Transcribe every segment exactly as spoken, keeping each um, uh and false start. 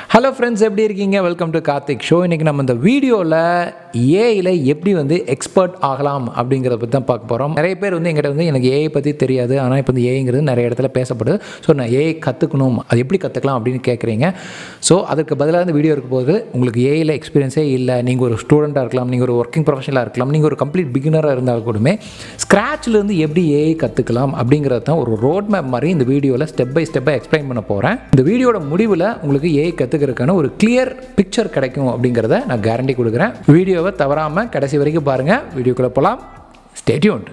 Hello friends, எப்படி இருக்கீங்க? Welcome to Karthik show. இன்னைக்கு நம்ம இந்த வீடியோவில் ஏஐல எப்படி வந்து எக்ஸ்பர்ட் ஆகலாம் அப்படிங்கிறத பற்றி தான் பார்க்க போகிறோம். நிறைய பேர் வந்து எங்கிட்ட வந்து எனக்கு ஏஐ பற்றி தெரியாது, ஆனால் இப்போ வந்து ஏஐங்கிறது நிறைய இடத்துல பேசப்படுது. ஸோ நான் ஏஐ கற்றுக்கணும், அது எப்படி கற்றுக்கலாம் அப்படின்னு கேட்குறீங்க. ஸோ அதுக்கு பதிலாக இந்த வீடியோ இருக்கும்போது உங்களுக்கு ஏஐல எக்ஸ்பீரியன்ஸே இல்லை, நீங்கள் ஒரு ஸ்டூடெண்ட்டாக இருக்கலாம், நீங்கள் ஒரு ஒர்க்கிங் ப்ரொஃபஷனலாக இருக்கலாம், நீங்கள் ஒரு கம்ப்ளீட் பிகினராக இருந்தால் கூடமே ஸ்க்ராட்ச்லேருந்து எப்படி ஏஐ கற்றுக்கலாம் அப்படிங்கிறது தான் ஒரு ரோட் மேப் மாதிரி இந்த வீடியோவில் ஸ்டெப் பை ஸ்டெப்பாக எக்ஸ்பிளைன் பண்ண போகிறேன். இந்த வீடியோட முடிவில் உங்களுக்கு ஏஐ கற்றுக்கிறதுக்கான ஒரு கிளியர் பிக்சர் கிடைக்கும் அப்படிங்கிறத நான் கேரண்டி கொடுக்குறேன். வீடியோவை தவறாமல் கடைசி வரைக்கும் பாருங்கள். வீடியோக்குள்ளே போகலாம். Stay tuned.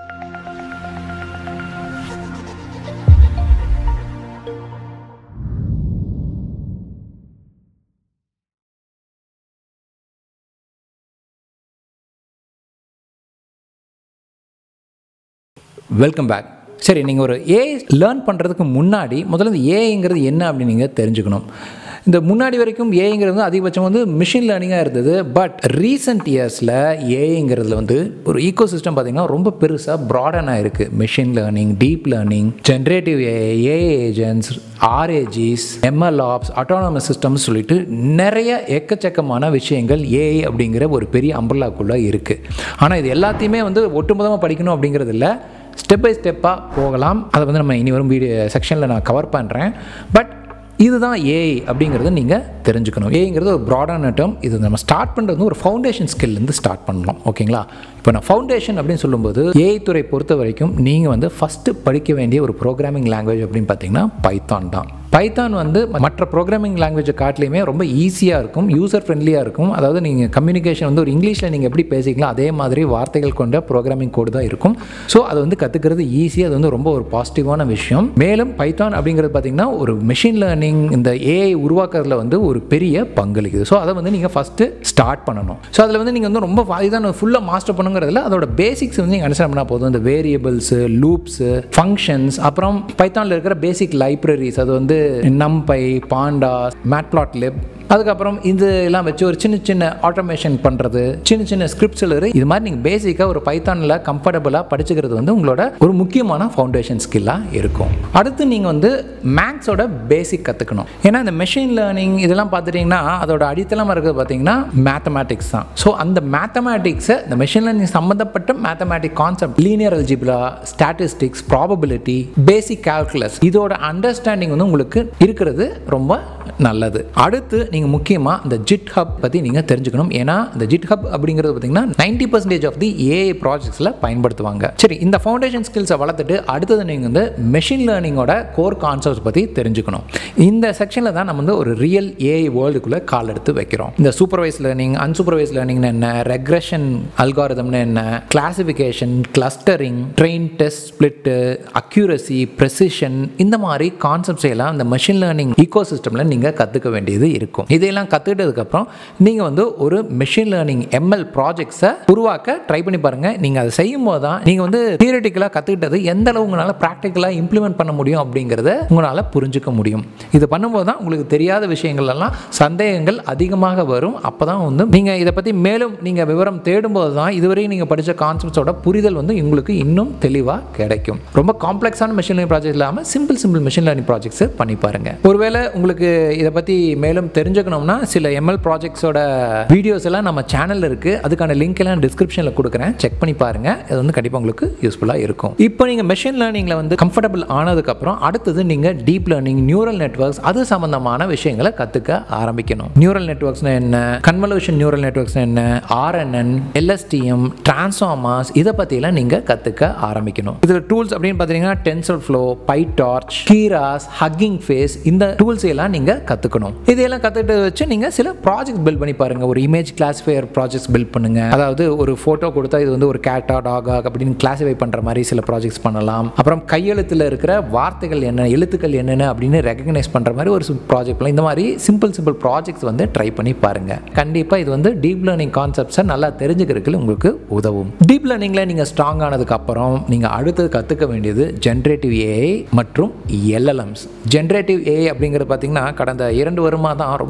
Welcome back. சரி, நீங்கள் ஒரு ஏஐ லேர்ன் பண்ணுறதுக்கு முன்னாடி முதல்ல இந்த ஏஐங்கிறது என்ன அப்படின்னு நீங்கள் தெரிஞ்சுக்கணும். இந்த முன்னாடி வரைக்கும் ஏஐங்கிறது வந்து அதிகபட்சம் வந்து மிஷின் லேர்னிங்காக இருந்தது. பட் ரீசெண்ட் இயர்ஸில் ஏஐங்கிறதுல வந்து ஒரு ஈக்கோ சிஸ்டம் பார்த்திங்கன்னா ரொம்ப பெருசாக ப்ராடனாக இருக்குது. Machine learning, deep learning, generative AI, AI agents, RAGs, MLOps, autonomous systems சொல்லிட்டு நிறைய எக்கச்சக்கமான விஷயங்கள் ஏஐ அப்படிங்கிற ஒரு பெரிய அம்பர்லாக்குள்ளே இருக்குது. ஆனால் இது எல்லாத்தையுமே வந்து ஒட்டுமொத்தமாக படிக்கணும் அப்படிங்கிறது இல்லை, ஸ்டெப் பை ஸ்டெப்பாக போகலாம். அதை வந்து நம்ம இனி வரும் வீடியோ செக்ஷனில் நான் கவர் பண்ணுறேன். பட் இதுதான் ஏஐ அப்படிங்கிறத நீங்கள் தெரிஞ்சுக்கணும். ஏஐங்கிறது ஒரு ப்ராடான டேர்ம். இது நம்ம ஸ்டார்ட் பண்ணுறது ஒரு ஃபவுண்டேஷன் ஸ்கில்லேருந்து ஸ்டார்ட் பண்ணலாம். ஓகேங்களா? இப்போ நான் ஃபவுண்டேஷன் அப்படின்னு சொல்லும்போது ஏஐ துறை பொறுத்த வரைக்கும் நீங்கள் வந்து ஃபஸ்ட்டு படிக்க வேண்டிய ஒரு ப்ரோக்ராமிங் லாங்குவேஜ் அப்படின்னு பார்த்தீங்கன்னா பைத்தான் தான். பைத்தான் வந்து மற்ற ப்ரோக்ராமிங் லாங்குவேஜை காட்டிலையுமே ரொம்ப ஈஸியாக இருக்கும், யூசர் ஃப்ரெண்ட்லியாக இருக்கும். அதாவது நீங்கள் கம்யூனிகேஷன் வந்து ஒரு இங்கிலீஷில் நீங்கள் எப்படி பேசிக்கலாம் அதே மாதிரி வார்த்தைகள் கொண்ட ப்ரோக்ராமிங் கோடு தான் இருக்கும். ஸோ அது வந்து கற்றுக்கிறது ஈஸியாக, அது வந்து ரொம்ப ஒரு பாசிட்டிவான விஷயம். மேலும் பைத்தான் அப்படிங்கிறது பார்த்திங்கன்னா ஒரு மெஷின் லேர்னிங், இந்த ஏஐ உருவாக்குறதுல வந்து ஒரு பெரிய பங்களிக்குது. ஸோ அதை வந்து நீங்கள் ஃபஸ்ட்டு ஸ்டார்ட் பண்ணணும். ஸோ அதில் வந்து நீங்கள் வந்து ரொம்ப இதான் ஃபுல்லாக மாஸ்டர் பண்ணுங்கிறதுல அதோட பேசிக்ஸ் வந்து நீங்கள் அண்டர்ஸ்டாண்ட் பண்ணால் போதும். இந்த வேரியபிள்ஸு, லூப்ஸு, ஃபங்க்ஷன்ஸ், அப்புறம் பைத்தானில் இருக்கிற பேசிக் லைப்ரரிஸ், அது வந்து நம்பை, பாண்டாஸ், மேட்ப்ளாட்லிப், அதுக்கப்புறம் இது எல்லாம் வச்சு ஒரு சின்ன சின்ன ஆட்டோமேஷன் பண்ணுறது, சின்ன சின்ன ஸ்கிரிப்ட்ஸ் எழுது, இது மாதிரி நீங்கள் பேசிக்காக ஒரு பைத்தானில் கம்ஃபர்டபுளாக படிச்சுக்கிறது வந்து உங்களோட ஒரு முக்கியமான ஃபவுண்டேஷன் ஸ்கில்லாக இருக்கும். அடுத்து நீங்கள் வந்து மேக்ஸோட பேசிக் கற்றுக்கணும். ஏன்னா இந்த மெஷின் லேர்னிங் இதெல்லாம் பார்த்துட்டிங்கன்னா அதோட அடித்தளமாக இருக்கிறது பார்த்தீங்கன்னா மேத்தமேட்டிக்ஸ் தான். ஸோ அந்த மேத்தமேட்டிக்ஸை, இந்த மெஷின் லேர்னிங் சம்மந்தப்பட்ட mathematic concept, linear algebra, statistics, probability, basic calculus, இதோட அண்டர்ஸ்டாண்டிங் வந்து உங்களுக்கு இருக்கிறது ரொம்ப நல்லது. அடுத்து நீங்கள் முக்கியமாக இந்த ஜிட்ஹப் பற்றி நீங்கள் தெரிஞ்சுக்கணும். ஏன்னா இந்த ஜிட்ஹப் அப்படிங்கிறது பார்த்தீங்கன்னா ninety percentage of the AI ப்ராஜெக்ட்ஸில் பயன்படுத்துவாங்க. சரி, இந்த ஃபவுண்டேஷன் ஸ்கில்ஸை வளர்த்துட்டு அடுத்தது நீங்கள் வந்து மெஷின் லேர்னிங்கோட கோர் கான்செப்ட்ஸ் பற்றி தெரிஞ்சுக்கணும். இந்த செக்ஷனில் தான் நம்ம வந்து ஒரு ரியல் ஏஐ வேர்ல்டுக்குள்ளே கால் எடுத்து வைக்கிறோம். இந்த சூப்பர்வைஸ் லேர்னிங், அன்சூப்பர்வைஸ் லேர்னிங்னு என்ன, ரெக்ரெஷன் அல்காரிதம்னு என்ன, classification, clustering, train test split, accuracy, precision, இந்த மாதிரி கான்செப்ட்ஸ் எல்லாம் இந்த மெஷின் லேர்னிங் ஈகோ சிஸ்டமில் நீங்கள் கற்றுக்க வேண்டியது இருக்கும். இதையெல்லாம் கற்றுக்கிட்டதுக்கப்புறம் நீங்கள் வந்து ஒரு மெஷின் லேர்னிங் எம்எல் ப்ராஜெக்ட்ஸை உருவாக்க ட்ரை பண்ணி பாருங்கள். நீங்கள் அதை செய்யும் போது தான் நீங்கள் வந்து தியரிட்டிக்கலாக கற்றுக்கிட்டது எந்த அளவு உங்களால் ப்ராக்டிக்கலாக இம்ப்ளிமெண்ட் பண்ண முடியும் அப்படிங்கிறத உங்களால் புரிஞ்சுக்க முடியும். இது பண்ணும்போது தான் உங்களுக்கு தெரியாத விஷயங்கள் எல்லாம் சந்தேகங்கள் அதிகமாக வரும். அப்போ தான் வந்து நீங்கள் இதை பற்றி மேலும் நீங்கள் விவரம் தேடும்போது தான் இதுவரையும் நீங்கள் படித்த கான்செப்ட்ஸோட புரிதல் வந்து உங்களுக்கு இன்னும் தெளிவாக கிடைக்கும். ரொம்ப காம்ப்ளெக்ஸான மெஷின் லேர்னிங் ப்ராஜெக்ட் இல்லாமல் simple simple machine learning projects பண்ணி பாருங்கள். ஒருவேளை உங்களுக்கு இதை பற்றி மேலும் தெரிஞ்சுக்கணும்னா சில எம்எல் ப்ராஜெக்ட்ஸோட வீடியோஸ் எல்லாம் நம்ம சேனலில் இருக்குது. அதுக்கான லிங்க் எல்லாம் டிஸ்கிரிப்ஷனில் கொடுக்குறேன், செக் பண்ணி பாருங்கள். அது வந்து கண்டிப்பாக உங்களுக்கு யூஸ்ஃபுல்லாக இருக்கும். இப்போ நீங்கள் மெஷின் லேர்னிங்கில் வந்து கம்ஃபர்டபுள் ஆனதுக்கப்புறம் அடுத்தது நீங்கள் டீப் லேர்னிங், நியூரல் நெட்வொர்க்ஸ், அது சம்பந்தமான விஷயங்களை கற்றுக்க ஆரம்பிக்கணும். நியூரல் நெட்வொர்க்ஸ்னா என்ன, கன்வல்யூஷன் நியூரல் நெட்வொர்க்ஸ்னா என்ன, ஆர்என்என், எல்எஸ்டிஎம், டிரான்ஸ்ஃபார்மர்ஸ், இதை பற்றிலாம் நீங்கள் கற்றுக்க ஆரம்பிக்கணும். இதில் டூல்ஸ் அப்படின்னு பார்த்தீங்கன்னா TensorFlow, PyTorch, Keras, Hugging Face, இந்த டூல்ஸ் எல்லாம் நீங்கள் கற்றுக்கணும். இதெல்லாம் கற்றுக்கிட்டு வச்சு நீங்கள் சில ப்ராஜெக்ட் பில்ட் பண்ணி பாருங்கள். ஒரு இமேஜ் கிளாசிஃபையர் ப்ராஜெக்ட்ஸ் பில்ட் பண்ணுங்கள். அதாவது ஒரு ஃபோட்டோ கொடுத்தா இது வந்து ஒரு கேட்டா, டாகா அப்படின்னு கிளாசிஃபை பண்ணுற மாதிரி சில ப்ராஜெக்ட்ஸ் பண்ணலாம். அப்புறம் கையெழுத்தில் இருக்கிற வார்த்தைகள் என்ன, எழுத்துக்கள் என்னென்ன அப்படின்னு ரெகக்னைஸ் பண்ணுற மாதிரி ஒரு ப்ராஜெக்ட் பண்ணலாம். இந்த மாதிரி சிம்பிள் சிம்பிள் ப்ராஜெக்ட்ஸ் வந்து ட்ரை பண்ணி பாருங்கள். கண்டிப்பாக இது வந்து டீப் லேர்னிங் கான்செப்ட்ஸை நல்லா தெரிஞ்சுக்கிறதுக்கு உங்களுக்கு உதவும். டீப் லேர்னிங்கில் நீங்கள் ஸ்ட்ராங் ஆனதுக்கப்புறம் நீங்கள் அடுத்தது கற்றுக்க வேண்டியது ஜென்ரேட்டிவ் ஏஐ மற்றும் எல்எல்எம்ஸ். ஜென்ரேட்டிவ் ஏஐ அப்படிங்கிறது பார்த்தீங்கன்னா கடந்த இரண்டு வருமா தான் ரொம்ப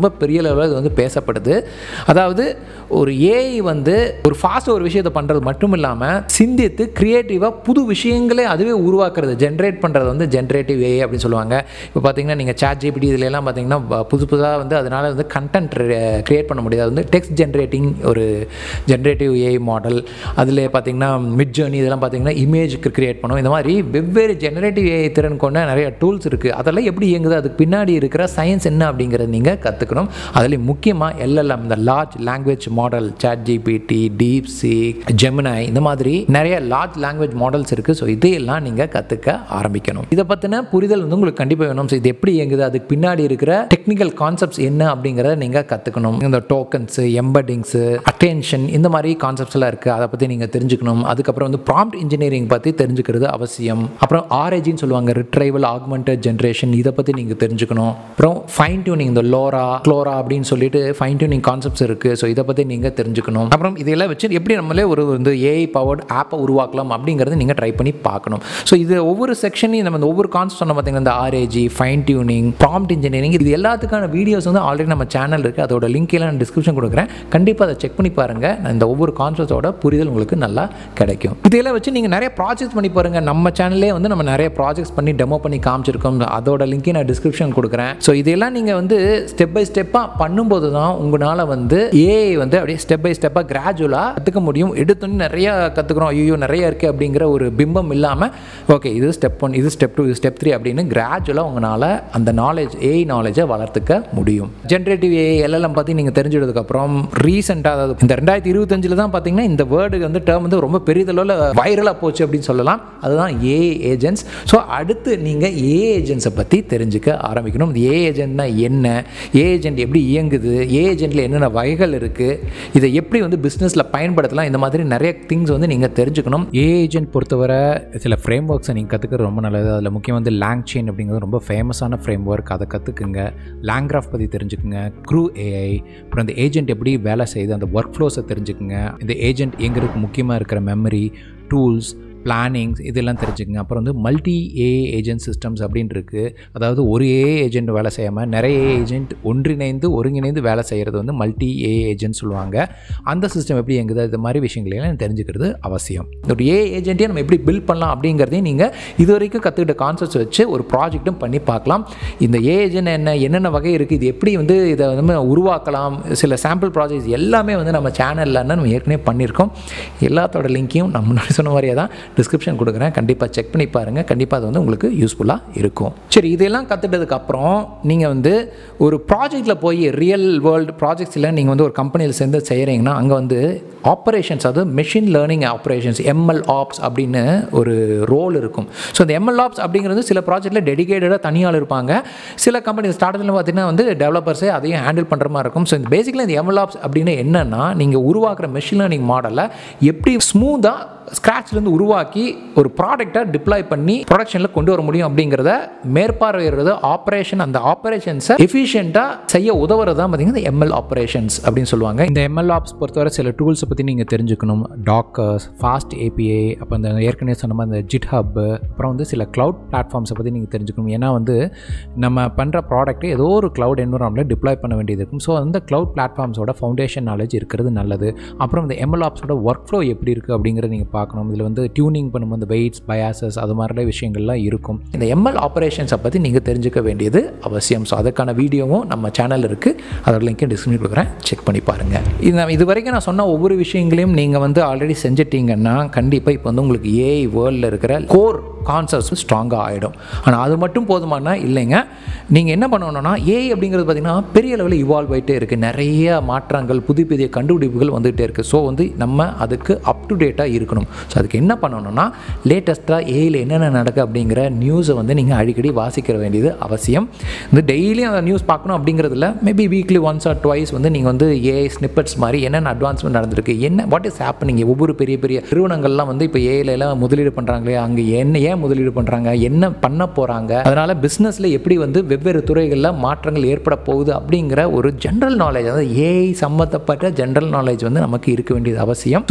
ரொம்ப பெரிய லெவலில் இது வந்து பேசப்படுது. அதாவது ஒரு ஏஐ வந்து ஒரு ஃபாஸ்ட்டாக ஒரு விஷயத்தை பண்ணுறது மட்டும் இல்லாமல் சிந்தித்து க்ரியேட்டிவாக புது விஷயங்களே அதுவே உருவாக்குறது, ஜென்ரேட் பண்ணுறது வந்து ஜென்ரேட்டிவ் ஏஐ அப்படின்னு சொல்லுவாங்க. இப்போ பார்த்தீங்கன்னா நீங்கள் சாட் ஜிபிடி இதில் எல்லாம் பார்த்தீங்கன்னா புது புதுசாக வந்து அதனால் வந்து கண்டென்ட் க்ரியேட் பண்ண முடியாது. வந்து டெக்ஸ்ட் ஜென்ரேட்டிங் ஒரு ஜென்ரேட்டிவ் ஏஐ மாடல், அதில் பார்த்தீங்கன்னா மிட் ஜர்னி இதெல்லாம் பார்த்தீங்கன்னா இமேஜுக்கு க்ரியேட் பண்ணும். இந்த மாதிரி வெவ்வேறு ஜென்ரேட்டிவ் ஏஐ திறன் கொண்ட நிறைய டூல்ஸ் இருக்குது. அதெல்லாம் எப்படி இயங்குது, அதுக்கு பின்னாடி இருக்கிற சயின்ஸ் என்ன அப்படிங்கிறத நீங்கள் கற்றுக்கணும். அதில் முக்கியமாக எல்எல்எம், இந்த large language model, ChatGPT, DeepSeek, ஜெமினை, இந்த மாதிரி நிறைய லார்ஜ் லாங்குவேஜ் மாடல்ஸ் இருக்குது. ஸோ இதையெல்லாம் நீங்கள் கற்றுக்க ஆரம்பிக்கணும். இதை பற்றின புரிதல் வந்து உங்களுக்கு கண்டிப்பாக வேணும். ஸோ இது எப்படி இயங்குது, அதுக்கு பின்னாடி இருக்கிற டெக்னிக்கல் கான்செப்ட்ஸ் என்ன அப்படிங்கிறத நீங்கள் கற்றுக்கணும். இந்த டோக்கன்ஸு, எம்படிங்ஸு, அட்டென்ஷன், இந்த மாதிரி கான்செப்ட்ஸ் எல்லாம் இருக்குது. அதை பற்றி நீங்கள் தெரிஞ்சுக்கணும். அதுக்கப்புறம் வந்து ப்ராம்ப்ட் இன்ஜினியரிங் பற்றி தெரிஞ்சுக்கிறது அவசியம். அப்புறம் ஆர்ஏஜின்னு சொல்லுவாங்க, ரிட்ரைவல் ஆக்மெண்டட் ஜென்ரேஷன், இதை பற்றி நீங்கள் தெரிஞ்சுக்கணும். அப்புறம் ஃபைன் டியூனிங், இந்த லோரா க்ளோரா அப்படின்னு சொல்லிட்டு ஃபைன் டியூனிங் கான்செப்ட்ஸ் இருக்குது. ஸோ இதை பற்றி நீங்கள் தெரிஞ்சுக்கணும். அப்புறம் இதெல்லாம் வச்சு எப்படி நம்மளே ஒரு வந்து ஏஐ பவர்ட் ஆப்பை உருவாக்கலாம் அப்படிங்கிறத நீங்கள் ட்ரை பண்ணி பார்க்கணும். ஸோ இது ஒவ்வொரு செக்ஷனையும் நம்ம ஒவ்வொரு கான்செப்ட் சொன்ன பார்த்தீங்கன்னா இந்த RAG, fine tuning, prompt engineering, இது எல்லாத்துக்கான வீடியோஸ் வந்து ஆல்ரெடி நம்ம சேனல் இருக்குது. அதோட லிங்க் எல்லாம் நான் டிஸ்கிரிப்ஷன் கொடுக்குறேன். கண்டிப்பாக அதை செக் பண்ணி பாருங்கள். இந்த ஒவ்வொரு கான்செப்டோட புரிதல் உங்களுக்கு நல்லா கிடைக்கும். இதெல்லாம் வச்சு நீங்கள் நிறைய ப்ராஜெக்ட்ஸ் பண்ணி பாருங்கள். நம்ம சேனல்லே வந்து நம்ம நிறைய ப்ராஜெக்ட்ஸ் பண்ணி டெமோ பண்ணி காமிச்சிருக்கோம். அதோட லிங்க்கை நான் டிஸ்கிரிப்ஷன் கொடுக்குறேன். ஸோ இதெல்லாம் நீங்கள் வந்து ஸ்டெப் பை ஸ்டெப்பாக பண்ணும்போது தான் உங்களால் வந்து ஏஐ வந்து அப்படியே ஸ்டெப் பை ஸ்டெப்பாக கிராஜுவலாக கற்றுக்க முடியும். எடுத்தோன்னு நிறைய கற்றுக்குறோம், ஐயோ நிறைய இருக்குது அப்படிங்கிற ஒரு பிம்பம் இல்லாமல், ஓகே இது ஸ்டெப் ஒன், இது ஸ்டெப் டூ, இது ஸ்டெப் த்ரீ அப்படின்னு கிராஜுவலாக உங்களால் அந்த நாலேஜ், ஏஐ நாலேஜை வளர்த்துக்க முடியும். ஜென்ரேட்டிவ் ஏஐ எல்எல்எம் பற்றி நீங்கள் தெரிஞ்சதுக்கப்புறம் ரீசெண்டாக, அதாவது இந்த ரெண்டாயிரத்தி இருபத்தஞ்சில் தான் பார்த்தீங்கன்னா இந்த வேர்டு வந்து டேர்ம் வந்து ரொம்ப பெரிதளவில் வைரலாக போச்சு அப்படின்னு சொல்லலாம். அதுதான் ஏஐ ஏஜென்ட்ஸ். ஸோ அடுத்து நீங்கள் ஏஐ ஏஜென்ட்ஸை பற்றி தெரிஞ்சுக்க ஆரம்பிக்கணும். இந்த ஏஐ ஏஜென்ட்னா என்ன, ஏஐ ஏஜென்ட் எப்படி இயங்குது, ஏஐ ஏஜென்ட்டில் என்னென்ன வகைகள் இருக்குது, இதை எப்படி வந்து பிஸ்னஸில் பயன்படுத்தலாம், இந்த மாதிரி நிறைய திங்ஸ் வந்து நீங்கள் தெரிஞ்சுக்கணும். ஏஐ ஏஜென்ட் பொறுத்தவரை சில ஃப்ரேம் ஒர்க்ஸை நீங்கள் கற்றுக்கிறது ரொம்ப நல்லது. அதில் முக்கியம் வந்து லேங் செயின் அப்படிங்கிறது ரொம்ப ஃபேமஸான ஃப்ரேம் ஒர்க். அதை கற்றுக்குங்க. லேங்க்ராஃப் பற்றி தெரிஞ்சுக்குங்க. க்ரூ ஏஐ, அப்புறம் இந்த ஏஜென்ட் எப்படி வேலை செய்யுது, அந்த ஒர்க் ஃப்ளோஸை தெரிஞ்சுக்குங்க. இந்த ஏஜென்ட் எங்களுக்கு முக்கியமாக இருக்கிற மெமரி, டூல்ஸ், பிளானிங்ஸ், இதெல்லாம் தெரிஞ்சுக்கங்க. அப்புறம் வந்து மல்டி ஏஐ ஏஜென்ட் சிஸ்டம்ஸ் அப்படின்னு இருக்குது. அதாவது ஒரு ஏஐ ஏஜென்ட் வேலை செய்யாமல் நிறைய ஏஐ ஏஜென்ட் ஒன்றிணைந்து ஒருங்கிணைந்து வேலை செய்கிறது வந்து மல்டி ஏஐ ஏஜென்ட் சொல்லுவாங்க. அந்த சிஸ்டம் எப்படி எங்குது, இது மாதிரி விஷயங்களெல்லாம் தெரிஞ்சுக்கிறது அவசியம். ஒரு ஏஐ ஏஜென்ட்டே நம்ம எப்படி பில்ட் பண்ணலாம் அப்படிங்கிறதையும் நீங்கள் இது வரைக்கும் கற்றுக்கிட்ட கான்செப்ட்ஸ் வச்சு ஒரு ப்ராஜெக்ட்டும் பண்ணி பார்க்கலாம். இந்த ஏஐ ஏஜென்ட் என்ன, என்னென்ன வகை இருக்குது, இது எப்படி வந்து இதை வந்து உருவாக்கலாம், சில சாம்பிள் ப்ராஜெக்ட்ஸ் எல்லாமே வந்து நம்ம சேனலில் நம்ம ஏற்கனவே பண்ணியிருக்கோம். எல்லாத்தோட லிங்க்கையும் நம்ம முன்னாடி சொன்ன மாதிரியே தான் டிஸ்கிரிப்ஷன் கொடுக்குறேன். கண்டிப்பாக செக் பண்ணி பாருங்கள். கண்டிப்பாக அது வந்து உங்களுக்கு யூஸ்ஃபுல்லாக இருக்கும். சரி, இதெல்லாம் கற்றுட்டதுக்கப்புறம் நீங்கள் வந்து ஒரு ப்ராஜெக்டில் போய் ரியல் வேர்ல்டு ப்ராஜெக்ட்ஸில் நீங்கள் வந்து ஒரு கம்பெனியில் சேர்ந்து செய்கிறீங்கன்னா அங்கே வந்து ஆப்ரேஷன்ஸ், அது machine learning operations, MLOps அப்படின்னு ஒரு ரோல் இருக்கும். ஸோ இந்த எம்எல் ஆப்ஸ் அப்படிங்கிறது சில ப்ராஜெக்ட்டில் டெடிகேட்டடாக தனியால் இருப்பாங்க. சில கம்பெனி ஸ்டார்டப்பில் பார்த்தீங்கன்னா வந்து டெவலப்பர்ஸே அதையும் ஹேண்டில் பண்ணுற மாதிரி இருக்கும். ஸோ இந்த பேசிக்கலாக இந்த எம்எல் ஆப்ஸ் அப்படின்னு என்னென்னா, நீங்கள் உருவாக்குற மெஷின் லேர்னிங் மாடலை எப்படி ஸ்மூத்தாக ஸ்க்ராட்ச்லேருந்து உருவாக்கி ஒரு ப்ராடக்டை டிப்ளாய் பண்ணி ப்ரொடக்ஷனில் கொண்டு வர முடியும் அப்படிங்கிறத மேற்பார்வையிடுறது ஆப்ரேஷன். அந்த ஆப்ரேஷன்ஸை எஃபிஷியண்ட்டாக செய்ய உதவுறது தான் பார்த்தீங்கன்னா எம்எல் ஆப்ரேஷன்ஸ் அப்படின்னு சொல்லுவாங்க. இந்த எம்எல் ஆப்ஸ் பொறுத்தவரை சில டூல்ஸை பற்றி நீங்கள் தெரிஞ்சுக்கணும். டாக்கர்ஸ், ஃபாஸ்ட் ஏபிஐ, அப்போ இந்த ஏற்கனவே சொன்ன மாதிரி இந்த ஜிட்ஹப், அப்புறம் வந்து சில க்ளவுட் பிளாட்ஃபார்ம்ஸை பற்றி நீங்கள் தெரிஞ்சுக்கணும். ஏன்னா வந்து நம்ம பண்ணுற ப்ராடக்ட்டை ஏதோ ஒரு க்ளவுட் என்விரான்மெண்ட்டில் டிப்ளாய் பண்ண வேண்டியது இருக்கும். ஸோ அந்த க்ளவுட் பிளாட்ஃபார்ம்ஸோட ஃபவுண்டேஷன் நாலேஜ் இருக்கிறது நல்லது. அப்புறம் இந்த எம்எல் ஆப்ஸோட ஒர்க் ஃப்ளோ எப்படி இருக்குது அப்படிங்கிறத நீங்கள் பார்க்கணும். இதில் வந்து டியூனிங் பண்ணும்போது இந்த வெயிட்ஸ், பயாசஸ், அது மாதிரிலாம் விஷயங்கள்லாம் இருக்கும். இந்த எம்எல் ஆப்ரேஷன்ஸை பற்றி நீங்கள் தெரிஞ்சுக்க வேண்டியது அவசியம். ஸோ அதுக்கான வீடியோவும் நம்ம சேனல் இருக்குது. அதோட லிங்க்கை டிஸ்கிரிப்ஷன் கொடுக்குறேன், செக் பண்ணி பாருங்கள். இது இது வரைக்கும் நான் சொன்ன ஒவ்வொரு விஷயங்களையும் நீங்கள் வந்து ஆல்ரெடி செஞ்சிட்டிங்கன்னா கண்டிப்பாக இப்போ வந்து உங்களுக்கு ஏஐ வேர்ல்டில் இருக்கிற கோர் கான்செப்ட்ஸ் ஸ்ட்ராங்காக ஆகிடும். ஆனால் அது மட்டும் போதுமானா இல்லைங்க. நீங்கள் என்ன பண்ணணும்னா, ஏஐ அப்படிங்கிறது பார்த்திங்கன்னா பெரிய லெவலில் இவால்வ் ஆகிட்டே இருக்குது. நிறைய மாற்றங்கள், புதிய புதிய கண்டுபிடிப்புகள் வந்துகிட்டே இருக்குது. ஸோ வந்து நம்ம அதுக்கு அப் டு டேட்டாக இருக்கணும். ஸோ அதுக்கு என்ன பண்ணணும்னா, லேட்டஸ்ட்டாக ஏஐயில் என்னென்ன நடக்குது அப்படிங்கிற நியூஸை வந்து நீங்கள் அடிக்கடி வாசிக்கிற வேண்டியது அவசியம். இந்த டெய்லியும் அந்த நியூஸ் பார்க்கணும் அப்படிங்கிறதுல maybe weekly once or twice வந்து நீங்கள் வந்து ஏஐ ஸ்னிப்பெட்ஸ் மாதிரி என்னென்ன அட்வான்ஸ்மெண்ட் நடந்திருக்கு, என்ன வாட் இஸ் ஹேப்பனிங், ஒவ்வொரு பெரிய பெரிய நிறுவனங்கள்லாம் வந்து இப்போ ஏஐல எல்லாம் முதலீடு பண்ணுறாங்களே, அங்கே என்ன ஏன் முதலீடு பண்ணுறாங்க, என்ன பண்ண போகிறாங்க, அதனால் பிஸ்னஸில் எப்படி வந்து வெவ்வேறு துறைகளில் மாற்றங்கள் ஏற்பட போகுது அப்படிங்கிற ஒரு ஜென்ரல் நாலேஜ், அதாவது ஏஐ சம்மந்தப்பட்ட ஜென்ரல் நாலேஜ் வந்து நமக்கு இருக்க வேண்டியது அவசியம். ஸோ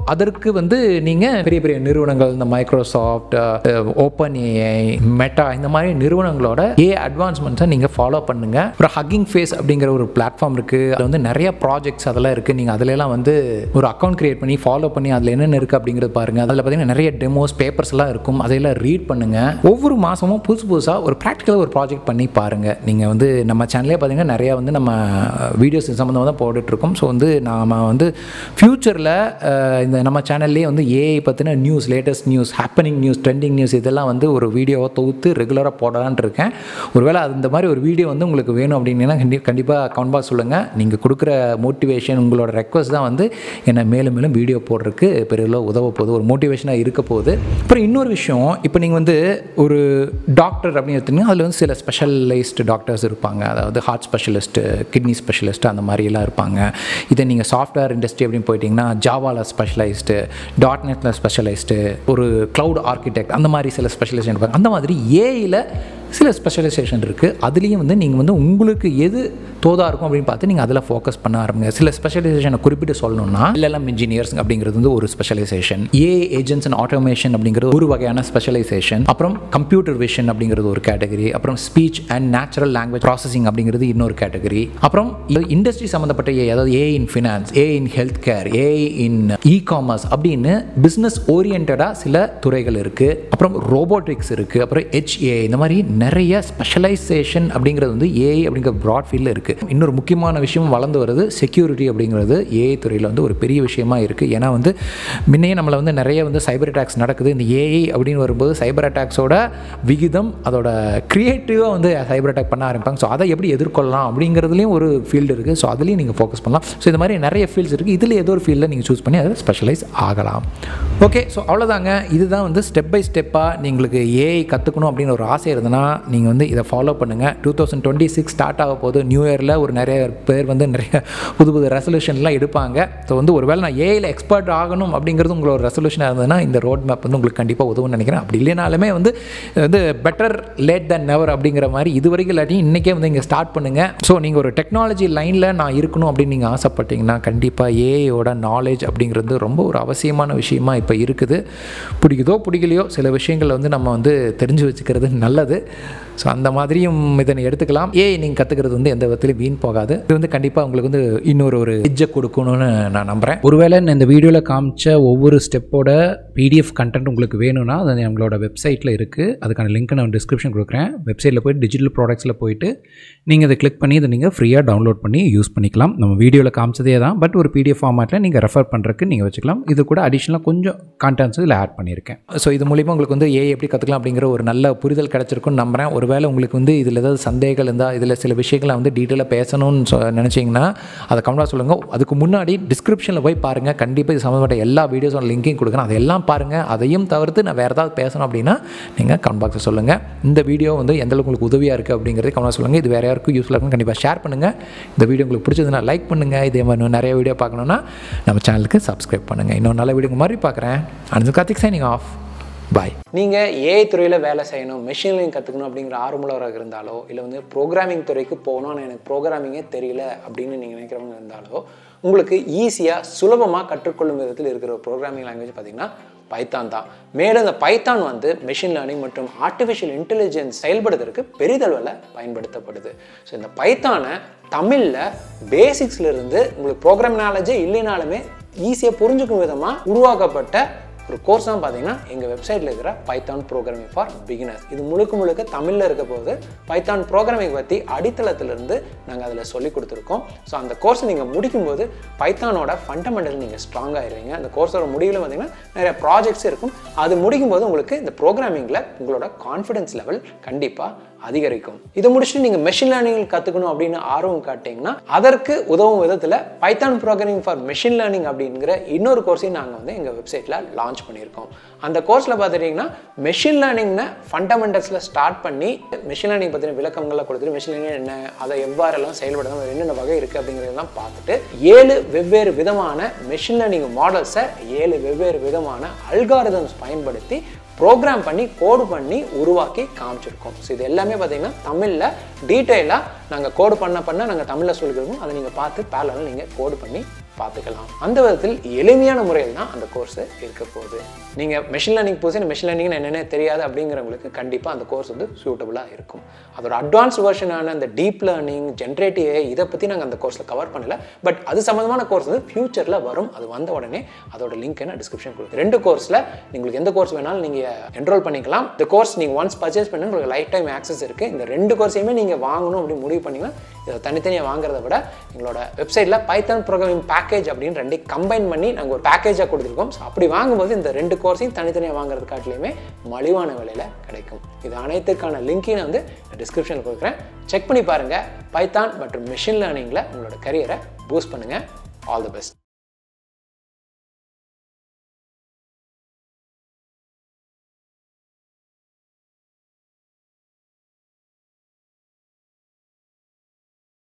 அதற்கு வந்து நீங்கள் பெரிய பெரிய நிறுவனங்கள், இந்த மைக்ரோசாஃப்ட், ஓப்பன் ஏஐ, மெட்டா, இந்த மாதிரி நிறுவனங்களோட ஏ அட்வான்ஸ்மெண்ட்ஸை நீங்கள் ஃபாலோ பண்ணுங்கள். அப்புறம் ஹக்கிங் ஃபேஸ் அப்படிங்கிற ஒரு பிளாட்ஃபார்ம் இருக்குது. அதில் வந்து நிறைய ப்ராஜெக்ட்ஸ் அதெல்லாம் இருக்குது. நீங்கள் அதிலெல்லாம் வந்து ஒரு அக்கௌண்ட் கிரியேட் பண்ணி ஃபாலோ பண்ணி அதில் என்னென்ன இருக்குது அப்படிங்கிறது பாருங்கள். அதில் பார்த்தீங்கன்னா நிறைய டெமோஸ், பேப்பர்ஸ் எல்லாம் இருக்கும். அதையெல்லாம் ரீட் பண்ணுங்கள். ஒவ்வொரு மாதமும் புதுசு புதுசாக ஒரு ப்ராக்டிக்கலாக ஒரு ப்ராஜெக்ட் பண்ணி பாருங்கள். நீங்கள் வந்து நம்ம சேனலே பார்த்தீங்கன்னா நிறையா வந்து நம்ம வீடியோஸ் சம்மந்தமாக தான் போட்டுட்ருக்கோம். ஸோ வந்து நாம் வந்து ஃப்யூச்சரில் இந்த நம்ம சேனல்லே வந்து ஏஐ பற்றின news, latest news, happening news, trending news இதெல்லாம் வந்து ஒரு வீடியோவை தொகுத்து ரெகுலராக போடலான்னு இருக்கேன். ஒருவேளை அந்த மாதிரி ஒரு வீடியோ வந்து உங்களுக்கு வேணும் அப்படின்னா கண்டி கண்டிப்பாக கமெண்ட் பாக்ஸ் சொல்லுங்கள். நீங்கள் கொடுக்குற மோட்டிவேஷன், உங்களோட ரெக்வஸ்ட் தான் வந்து என்னை மேலும் மேலும் வீடியோ போடுறதுக்கு பெரிய உதவ போகுது, ஒரு மோட்டிவேஷனாக இருக்க போகுது. அப்புறம் இன்னொரு விஷயம், இப்போ நீங்கள் வந்து ஒரு டாக்டர் அப்படின்னு எடுத்தீங்கன்னா அதில் வந்து சில ஸ்பெஷலைஸ்டு டாக்டர்ஸ் இருப்பாங்க. அதாவது ஹார்ட் ஸ்பெஷலிஸ்ட்டு, கிட்னி ஸ்பெஷலிஸ்ட்டு, அந்த மாதிரிலாம் இருப்பாங்க. இதை நீங்கள் சாஃப்ட்வேர் இண்டஸ்ட்ரி அப்படின்னு போயிட்டீங்கன்னா ஜாவாவில் ஸ்பெஷலைஸ்டு, டாட் நெட்டில் ஸ்பெஷலைஸ்டு, ஒரு க்ளவுட் ஆர்கிடெக்ட், அந்த மாதிரி சில ஸ்பெஷலைசேஷன் இருப்பாங்க. அந்த மாதிரி ஏஐயில் சில ஸ்பெஷலைசேஷன் இருக்குது. அதுலேயும் வந்து நீங்கள் வந்து உங்களுக்கு எது தோதாக இருக்கும் அப்படின்னு பார்த்து நீங்கள் அதில் ஃபோக்கஸ் பண்ண ஆரம்பிங்க. சில ஸ்பெஷலைசேஷனை குறிப்பிட்டு சொல்லணும்னா எல்எல்எம் இன்ஜினியர்ஸ் அப்படிங்கிறது வந்து ஒரு specialisation, AI agents and automation அப்படிங்கிறது ஒரு வகையான ஸ்பெஷலைசேஷன், அப்புறம் கம்ப்யூட்டர் விஷன் அப்படிங்கிறது ஒரு கேட்டகரி, அப்புறம் speech and natural language processing அப்படிங்கிறது இன்னொரு கேட்டகரி, அப்புறம் இண்டஸ்ட்ரி சம்மந்தப்பட்ட ஏஐ, அதாவது AI in finance, AI in health care, AI in e commerce அப்படின்னு பிஸ்னஸ் ஓரியன்டாக சில துறைகள் இருக்குது. அப்புறம் ரோபோட்டிக்ஸ் இருக்குது, அப்புறம் ஹெச்ஏஐ, இந்த மாதிரி நிறைய ஸ்பெஷலைசேஷன் அப்படிங்கிறது வந்து ஏஐ அப்படிங்கிற ப்ராட் ஃபீல்டில் இருக்குது. இன்னொரு முக்கியமான விஷயம் வளர்ந்து வருது செக்யூரிட்டி அப்படிங்கிறது ஏஐ துறையில் வந்து ஒரு பெரிய விஷயமா இருக்குது. ஏன்னா வந்து முன்னையே நம்மளை வந்து நிறைய வந்து சைபர் அட்டாக்ஸ் நடக்குது. இந்த ஏஐ அப்படின்னு வரும்போது சைபர் அட்டாக்ஸோட விகிதம், அதோட க்ரியேட்டிவாக வந்து சைபர் அட்டாக் பண்ண ஆரம்பிப்பாங்க. ஸோ அதை எப்படி எதிர்கொள்ளலாம் அப்படிங்கிறதுலையும் ஒரு ஃபீல்டு இருக்குது. ஸோ அதுலேயும் நீங்கள் ஃபோக்கஸ் பண்ணலாம். ஸோ இந்த மாதிரி நிறைய ஃபீல்ட்ஸ் இருக்குது. இதில் ஏதோ ஒரு ஃபீல்டில் நீங்கள் சூஸ் பண்ணி அதை ஸ்பெஷலைஸ் ஆகலாம். ஓகே, ஸோ அவ்வளோதாங்க. இதுதான் வந்து ஸ்டெப் பை ஸ்டெப்பாக உங்களுக்கு ஏஐ கற்றுக்கணும் அப்படின்னு ஒரு ஆசை இருந்ததுன்னா நீங்கள் வந்து இதை ஃபாலோ பண்ணுங்கள். Two thousand twenty six start ஆக போது. நியூ இயரில் ஒரு நிறைய பேர் வந்து நிறைய புது புது ரெசல்யூஷன்லாம் எடுப்பாங்க. ஸோ வந்து ஒரு வேளை நான் ஏஐயில் எக்ஸ்பர்ட் ஆகணும் அப்படிங்கிறது உங்களோட ரெசல்யூஷனாக இருந்ததுன்னா இந்த ரோட் மேப் வந்து உங்களுக்கு கண்டிப்பாக உதவும்னு நினைக்கிறேன். அப்படி இல்லைனாலுமே வந்து வந்து பெட்டர் லேட் தென் நெவர் அப்படிங்கிற மாதிரி இது வரைக்கும் இல்லாட்டி இன்றைக்கே வந்து இங்கே ஸ்டார்ட் பண்ணுங்கள். ஸோ நீங்கள் ஒரு டெக்னாலஜி லைனில் நான் இருக்கணும் அப்படின்னு நீங்கள் ஆசைப்பட்டீங்கன்னா கண்டிப்பாக ஏஐயோட நாலேஜ் அப்படிங்கிறது ரொம்ப ஒரு அவசியமான விஷயமா இப்போ இருக்குது. பிடிக்குதோ பிடிக்கலையோ சில விஷயங்களை வந்து நம்ம வந்து தெரிஞ்சு வச்சுக்கிறது நல்லது. ஸோ அந்த மாதிரியும் இதனை எடுத்துக்கலாம். ஏஐ நீங்கள் கற்றுக்கிறது வந்து எந்த விதத்துலையும் வீண் போகாது. இது வந்து கண்டிப்பாக உங்களுக்கு வந்து இன்னொரு ஒரு எட்ஜை கொடுக்கணும்னு நான் நம்புகிறேன். ஒருவேளை இந்த வீடியோவில் காமிச்ச ஒவ்வொரு ஸ்டெப்போட பிடிஎஃப் கண்டென்ட் உங்களுக்கு வேணும்னா அது நம்மளோட வெப்சைட்டில் இருக்குது. அதுக்கான லிங்க் நான் டிஸ்கிரிப்ஷன் கொடுக்குறேன். வெப்சைட்டில் போய்ட்டு டிஜிட்டல் ப்ராடக்ட்ஸில் போய்ட்டு நீங்கள் அதை கிளிக் பண்ணி இதை நீங்கள் ஃப்ரீயாக டவுன்லோட் பண்ணி யூஸ் பண்ணிக்கலாம். நம்ம வீடியோவில் காமிச்சதே தான், பட் ஒரு பிடிஎஃப் ஃபார்மேட்டில் நீங்கள் ரெஃபர் பண்ணுறதுக்கு நீங்கள் வச்சுக்கலாம். இது கூட அடிஷ்னலாக கொஞ்சம் கான்டென்ட்ஸ் இதில் ஆட் பண்ணியிருக்கேன். ஸோ இது மூலிமா உங்களுக்கு வந்து ஏஐ எப்படி கற்றுக்கலாம் அப்படிங்கிற ஒரு நல்ல புரிதல் கிடச்சிருக்குன்னு நம்புகிறேன். ஒரு வேளை உங்களுக்கு வந்து இதில் ஏதாவது சந்தேகங்கள் இருந்தால், இதில் சில விஷயங்களை வந்து டீட்டெயிலாக பேசணும்னு சொ நினச்சிங்கன்னா அதை கமெண்ட்டாக சொல்லுங்கள். அதுக்கு முன்னாடி டிஸ்கிரிப்ஷனில் போய் பாருங்கள். கண்டிப்பாக இது சம்மந்தப்பட்ட எல்லா வீடியோஸோட லிங்கையும் கொடுக்குறேன். அதெல்லாம் பாருங்கள். அதையும் தவிர்த்து நான் வேறு ஏதாவது பேசணும் அப்படின்னா நீங்கள் கமெண்ட் பாக்ஸில் சொல்லுங்கள். இந்த வீடியோ வந்து எந்தளவுக்கு உங்களுக்கு உதவியாக இருக்குது அப்படிங்கிறத கமெண்ட் சொல்லுங்கள். இது வேறு யாருக்கும் யூஸ்ஃபுல்லாக இருக்குன்னு கண்டிப்பாக ஷேர் பண்ணுங்கள். இந்த வீடியோ உங்களுக்கு பிடிச்சதுன்னா லைக் பண்ணுங்கள். இதே மாதிரி நிறைய வீடியோ பார்க்கணுன்னா நம்ம சேனலுக்கு சப்ஸ்கிரைப் பண்ணுங்கள். இன்னொரு நல்ல வீடியோ மாதிரி பார்க்குறேன். And Karthik signing off. Bye. நீங்கள் ஏஐ துறையில் வேலை செய்யணும், மெஷின் லேர்னிங் கற்றுக்கணும் அப்படிங்கிற ஆர்வமுள்ளவராக இருந்தாலோ, இல்லை வந்து ப்ரோக்ராமிங் துறைக்கு போகணும்னு எனக்கு ப்ரோக்ராமிங்கே தெரியல அப்படின்னு நீங்கள் நினைக்கிறவங்க இருந்தாலோ, உங்களுக்கு ஈஸியாக சுலபமாக கற்றுக்கொள்ளும் விதத்தில் இருக்கிற ஒரு ப்ரோக்ராமிங் லாங்குவேஜ் பார்த்திங்கன்னா பைத்தான் தான். மேலும் இந்த பைத்தான் வந்து மெஷின் லேர்னிங் மற்றும் ஆர்டிஃபிஷியல் இன்டெலிஜென்ஸ் செயல்படுத்துறதுக்கு பெரிதளவில் பயன்படுத்தப்படுது. ஸோ இந்த பைத்தானை தமிழில் பேசிக்ஸ்லேருந்து உங்களுக்கு ப்ரோக்ராம் நாலேஜே இல்லைனாலுமே ஈஸியாக புரிஞ்சுக்கும் விதமாக உருவாக்கப்பட்ட ஒரு கோர்ஸ் தான் பார்த்தீங்கன்னா எங்கள் வெப்சைட்டில் இருக்கிற பைத்தான் ப்ரோக்ராமிங் ஃபார் பிகினர்ஸ். இது முழுக்க முழுக்க தமிழில் இருக்க போது பைத்தான் ப்ரோக்ராமிங் பற்றி அடித்தளத்திலிருந்து நாங்கள் அதில் சொல்லி கொடுத்துருக்கோம். ஸோ அந்த கோர்ஸை நீங்கள் முடிக்கும்போது பைத்தானோட ஃபண்டமெண்டல் நீங்கள் ஸ்ட்ராங் ஆகிடுவீங்க. அந்த கோர்ஸோட முடிவில் பார்த்தீங்கன்னா நிறைய ப்ராஜெக்ட்ஸ் இருக்கும். அது முடிக்கும்போது உங்களுக்கு இந்த ப்ரோக்ராமிங்கில் உங்களோட கான்ஃபிடன்ஸ் லெவல் கண்டிப்பாக அதிகரிக்கும். இதை முடிச்சுட்டு நீங்கள் மெஷின் லேர்னிங் கற்றுக்கணும் அப்படின்னு ஆர்வம் காட்டிங்கன்னா அதற்கு உதவும் விதத்தில் Python programming for machine learning அப்படிங்கிற இன்னொரு கோர்ஸையும் நாங்கள் வந்து எங்கள் வெப்சைட்டில் லான்ச் பண்ணியிருக்கோம். அந்த கோர்ஸில் பார்த்துட்டிங்கன்னா மெஷின் லேர்னிங்னு ஃபண்டமெண்டல்ஸில் ஸ்டார்ட் பண்ணி மெஷின் லேர்னிங் பற்றின விளக்கங்கள்லாம் கொடுத்துட்டு மெஷின் லேர்னிங் என்ன, அதை எவ்வாறெல்லாம் செயல்படுத்தணும், என்னென்ன வகை இருக்குது அப்படிங்கிறதெல்லாம் பார்த்துட்டு ஏழு வெவ்வேறு விதமான மெஷின் லேர்னிங் மாடல்ஸை ஏழு வெவ்வேறு விதமான அல்காரிதம்ஸ் பயன்படுத்தி ப்ரோக்ராம் பண்ணி கோடு பண்ணி உருவாக்கி காமிச்சிருக்கோம். ஸோ இது எல்லாமே பார்த்தீங்கன்னா தமிழில் டீட்டெயிலாக நாங்கள் கோடு பண்ண பண்ண நாங்கள் தமிழில் சொல்லிக்கிறோம். அதை நீங்கள் பார்த்து பேரலல் நீங்கள் கோடு பண்ணி பார்த்துக்கலாம். அந்த விதத்தில் எளிமையான முறையில் தான் அந்த கோர்ஸ் இருக்க போகுது. நீங்கள் மெஷின் லேர்னிங் போது மெஷின் லேர்னிங் என்னென்ன தெரியாது அப்படிங்கிறவங்களுக்கு கண்டிப்பாக அந்த கோர்ஸ் வந்து சூட்டபுளாக இருக்கும். அதோட அட்வான்ஸ் வெர்ஷனான அந்த டீப் லேர்னிங், ஜென்ரேட்டிவ் ஏஐ இதை பற்றி நாங்கள் அந்த கோர்ஸில் கவர் பண்ணல. பட் அது சம்மந்தமான கோர்ஸ் வந்து ஃபியூச்சரில் வரும். அது வந்த உடனே அதோட லிங்க் நான் டிஸ்கிரிப்ஷன் கொடுக்குறேன். ரெண்டு கோர்ஸில் உங்களுக்கு எந்த கோர்ஸ் வேணாலும் நீங்கள் என்ரோல் பண்ணிக்கலாம். இந்த கோர்ஸ் நீங்கள் ஒன்ஸ் பர்ச்சேஸ் பண்ணி உங்களுக்கு லைஃப் டைம் ஆக்சஸ் இருக்குது. இந்த ரெண்டு கோர்ஸையுமே நீங்கள் வாங்கணும் அப்படின்னு முடிவு பண்ணிங்கன்னா இதை தனித்தனியாக வாங்குறத விட எங்களோட வெப்சைட்டில் பைத்தான் ப்ரோக்ராமிங் பேக்கேஜ் அப்படின்னு ரெண்டையும் கம்பைன் பண்ணி நாங்கள் ஒரு பேக்கேஜாக கொடுத்துருக்கோம். ஸோ அப்படி வாங்கும்போது இந்த ரெண்டு கோர்ஸையும் தனித்தனியாக வாங்குறது காட்டிலையுமே மலிவான விலையில் கிடைக்கும். இது அனைத்துக்கான லிங்கையும் நான் வந்து டிஸ்கிரிப்ஷனில் கொடுக்குறேன். செக் பண்ணி பாருங்கள். பைத்தான் மற்றும் மெஷின் லேர்னிங்கில் உங்களோட கரியரை பூஸ்ட் பண்ணுங்கள். All the best.